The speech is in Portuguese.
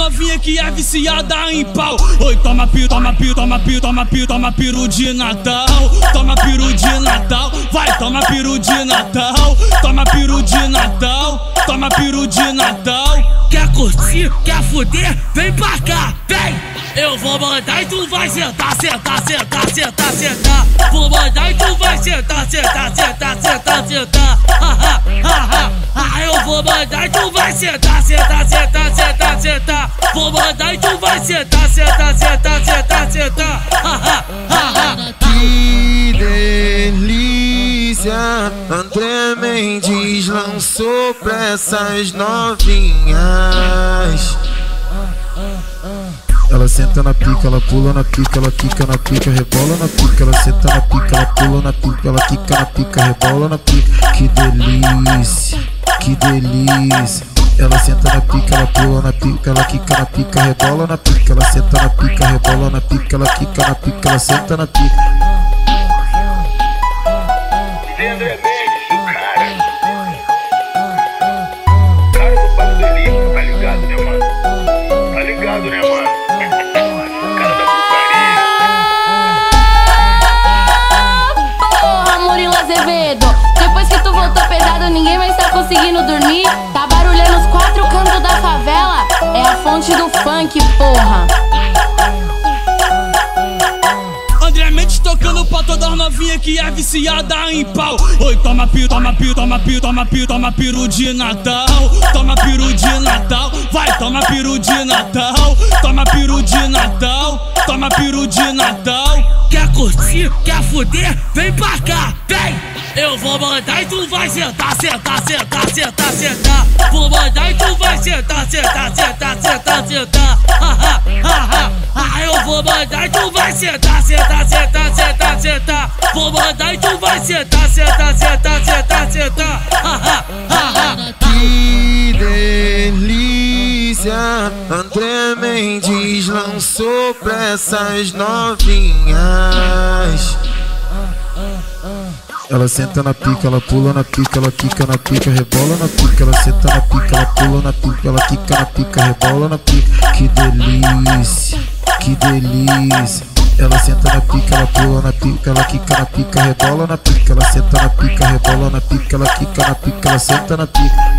novinha que é viciada em pau. Oi, toma piru, toma piru, toma piru, toma piru, toma piru de Natal. Toma piru de Natal, vai, toma piru de Natal. Toma piru de Natal, toma piru de Natal. Quer curtir, quer fuder? Vem pra cá, vem! Eu vou mandar e tu vai sentar, sentar, sentar, sentar, sentar. Vou mandar e tu vai sentar, sentar, sentar, sentar, sentar. Eu vou mandar e tu vai sentar, sentar, sentar, sentar, sentar. Vou mandar e tu vai sentar, sentar, sentar, sentar, sentar. Que delícia, André Mendes lançou pra essas novinhas. Ela senta na pica, ela pula na pica, ela quica na pica, rebola na pica. Ela senta na pica, ela pula na pica, ela quica na pica, rebola na pica. Que delícia, que delícia. Ela senta na pica, ela pula na pica, ela quica na pica, rebola na pica. Ela senta na pica, rebola na pica, ela quica na pica, ela senta na pica. André Mendes, o cara do Barcelona, tá ligado, né, mano? Tá ligado, né, mano? Cara da putaria. Porra, Murilo Azevedo, depois que tu voltou pesado, ninguém mais tá conseguindo dormir. Tá barulhando os 4 cantos da favela. É a fonte do funk, porra. André Mendes tocando pra todas novinha que é viciada em pau. Oi, toma piru, toma piru, toma piru, toma piru, toma piru de Natal. Toma piru de Natal, vai, toma piru de Natal. Toma piru de Natal, toma piru de Natal. Quer curtir, quer fuder? Vem pra cá, vem! Eu vou mandar e tu vai sentar, sentar, sentar, sentar, sentar. Vou mandar e tu vai sentar, sentar, sentar, sentar, sentar. Eu vou mandar e tu vai sentar, sentar, sentar, sentar, sentar. Vou mandar e tu vai sentar, sentar, sentar, sentar, sentar. Que delícia, André Mendes lançou pra essas novinhas. Ela senta na pica, ela pula na pica, ela quica na pica, rebola na pica. Ela senta na pica, ela pula na pica, ela quica na pica, rebola na pica. Que delícia, que delícia. Ela senta na pica, ela pula na pica, ela quica na pica, rebola na pica. Ela senta na pica, rebola na pica, ela quica na pica, ela senta na pica.